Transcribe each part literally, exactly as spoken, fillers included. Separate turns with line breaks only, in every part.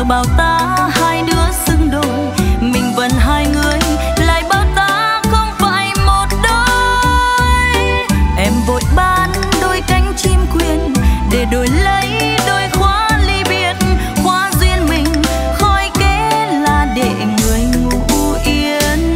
vừa bảo ta hai đứa xứng đôi, mình vẫn hai người lại bảo ta không phải một đôi. Em vội bán đôi cánh chim quyền để đổi lấy đôi khóa ly biệt, khóa duyên mình khói kế là để người ngủ yên.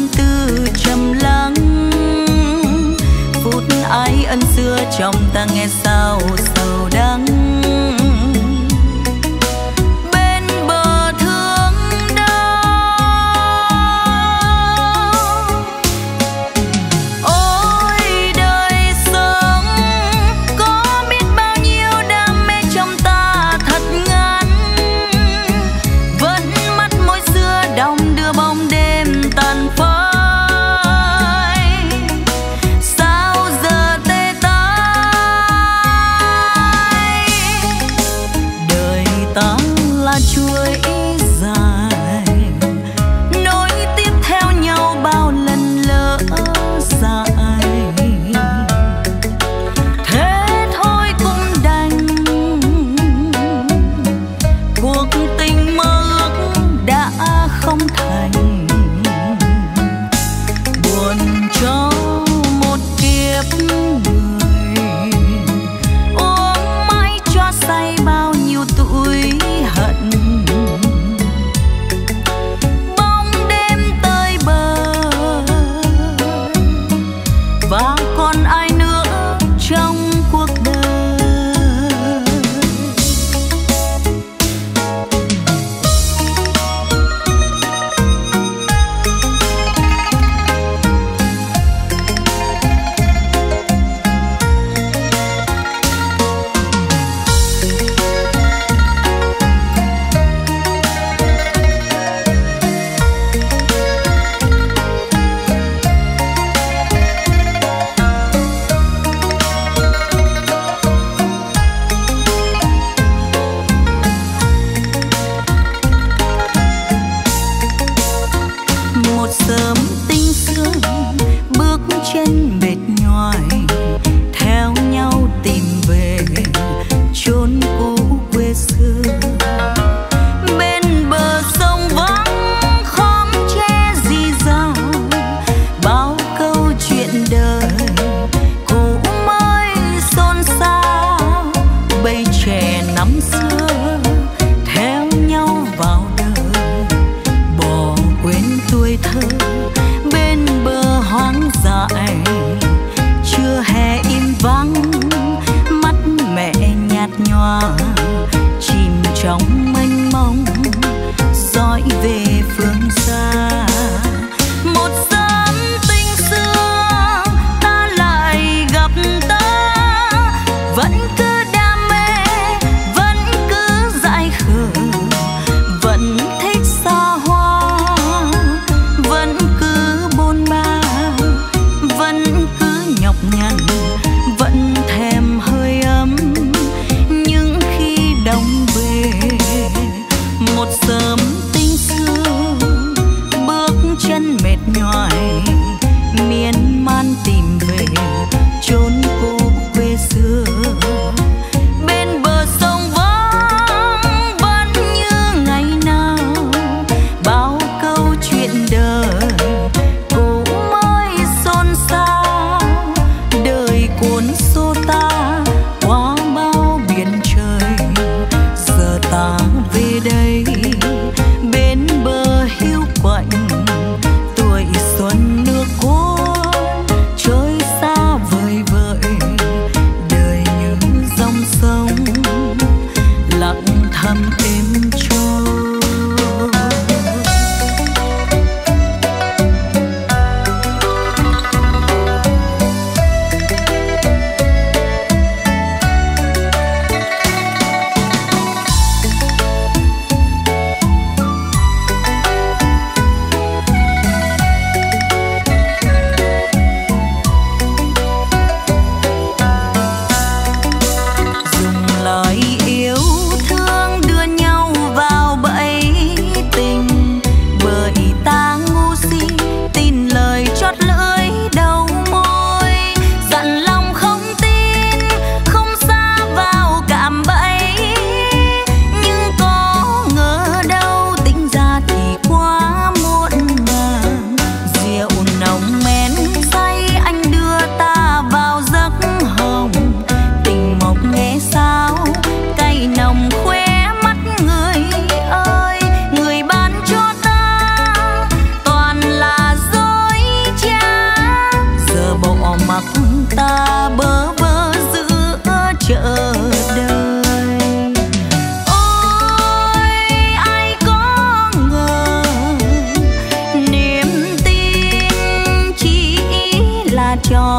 tâm tư trầm lắng. Phút ái ân xưa trong ta nghe sao sầu đắng. Bên bờ thương đau, ôi đời sống có biết bao nhiêu đam mê trong ta thật ngắn. Vẫn mắt môi xưa đong đưa bóng đêm tàn phai. Sao giờ tê tái, đời ta là chuỗi dài nối tiếp theo nhau bao lần lỡ dại. Thế thôi cũng đành, cuộc tình mơ ước đã không thành. Buồn cho một kiếp người, uống mãi cho say bao nhiêu tuổi hận. Bóng đêm tới bờ và còn ai nữa trong cuộc đời. Một sớm tinh sương bước chân mệt nhoài, theo nhau tìm về chốn cũ quê xưa. Bên bờ sông vắng khóm tre rì rào, bao câu chuyện đời cũ mới xôn xao. Bầy trẻ năm xưa theo nhau vào đời, bỏ quên tuổi thơ bên bờ hoang dại. Chưa hè im vắng, mắt mẹ nhạt nhòa, chìm trong mênh mông dõi về phương xa. Một sớm tinh sương ta lại gặp ta, vẫn cứ đam mê, vẫn cứ dại khờ, vẫn thích xa hoa, vẫn cứ bôn ba, vẫn cứ nhọc nhằn, vẫn thèm hơi ấm những khi đông về. Một sớm tinh sương bước chân mệt nhoài, miên man tìm về chốn cũ quê xưa. Bên bờ sông vắng vẫn như ngày nào, bao câu chuyện đời cũ mới xôn xao. Đời cuốn xô ta qua bao biển trời, giờ ta về đây bên bờ hiu quạnh. Tuổi xuân nước cuốn trôi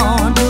tròn